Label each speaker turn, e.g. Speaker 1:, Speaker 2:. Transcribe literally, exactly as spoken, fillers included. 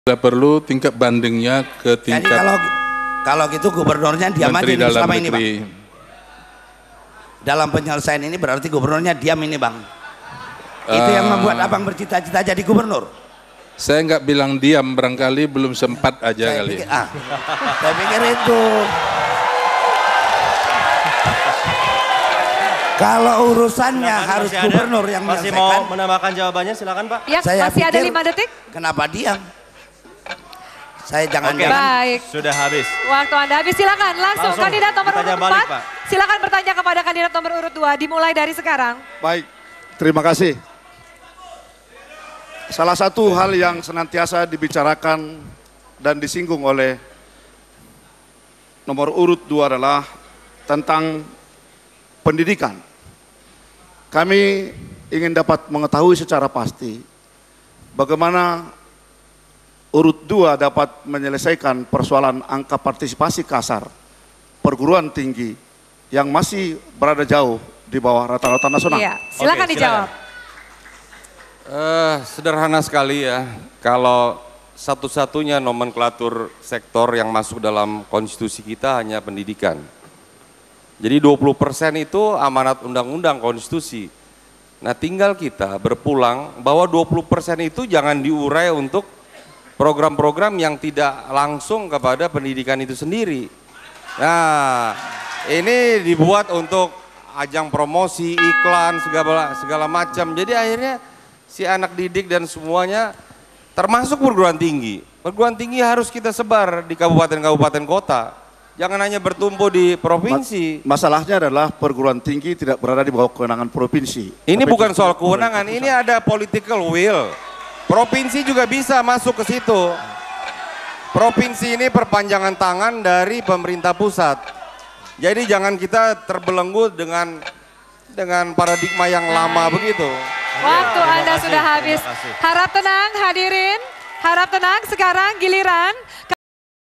Speaker 1: Bila perlu tingkat bandingnya ke tingkat.
Speaker 2: Jadi kalau kalau gitu gubernurnya diam aja ini selama ini, Bang. Dalam penyelesaian ini berarti gubernurnya diam ini, Bang. Uh, Itu yang membuat Abang bercita-cita jadi gubernur.
Speaker 1: Saya nggak bilang diam, barangkali belum sempat aja
Speaker 2: saya
Speaker 1: kali.
Speaker 2: Pikir, ah, saya pikir itu. Kalau urusannya silakan, harus gubernur ada? Yang
Speaker 3: masih
Speaker 2: menyelesaikan.
Speaker 3: Mau menambahkan jawabannya, silakan Pak.
Speaker 4: Ya,
Speaker 2: saya
Speaker 4: masih
Speaker 2: pikir,
Speaker 4: ada lima detik.
Speaker 2: Kenapa diam? Saya jangan
Speaker 3: Oke,
Speaker 2: jangan.
Speaker 4: Baik.
Speaker 3: Sudah habis.
Speaker 4: Waktu Anda habis, silakan langsung,
Speaker 3: langsung
Speaker 4: kandidat nomor urut
Speaker 3: balik,
Speaker 4: empat.
Speaker 3: Pak.
Speaker 4: Silakan bertanya kepada kandidat nomor urut dua, dimulai dari sekarang.
Speaker 5: Baik, terima kasih. Salah satu hal yang senantiasa dibicarakan dan disinggung oleh nomor urut dua adalah tentang pendidikan. Kami ingin dapat mengetahui secara pasti bagaimana urut dua dapat menyelesaikan persoalan angka partisipasi kasar perguruan tinggi yang masih berada jauh di bawah rata-rata nasional.
Speaker 4: Iya, silakan
Speaker 3: Oke,
Speaker 4: dijawab.
Speaker 3: silakan.
Speaker 6: Uh, sederhana sekali ya, kalau satu-satunya nomenklatur sektor yang masuk dalam konstitusi kita hanya pendidikan. Jadi dua puluh persen itu amanat undang-undang konstitusi. Nah tinggal kita berpulang bahwa dua puluh persen itu jangan diurai untuk program-program yang tidak langsung kepada pendidikan itu sendiri. Nah ini dibuat untuk ajang promosi, iklan, segala, segala macam. Jadi akhirnya si anak didik dan semuanya termasuk perguruan tinggi. Perguruan tinggi harus kita sebar di kabupaten-kabupaten kota. Jangan hanya bertumbuh di provinsi.
Speaker 5: Masalahnya adalah perguruan tinggi tidak berada di bawah kewenangan provinsi.
Speaker 6: Ini
Speaker 5: Tapi
Speaker 6: bukan soal kewenangan, ini ada political will. Provinsi juga bisa masuk ke situ. Provinsi ini perpanjangan tangan dari pemerintah pusat. Jadi jangan kita terbelenggu dengan dengan paradigma yang lama begitu.
Speaker 4: Waktu
Speaker 3: Terima
Speaker 4: Anda
Speaker 3: kasih,
Speaker 4: sudah habis.
Speaker 3: terima kasih.
Speaker 4: Harap tenang hadirin, harap tenang, sekarang giliran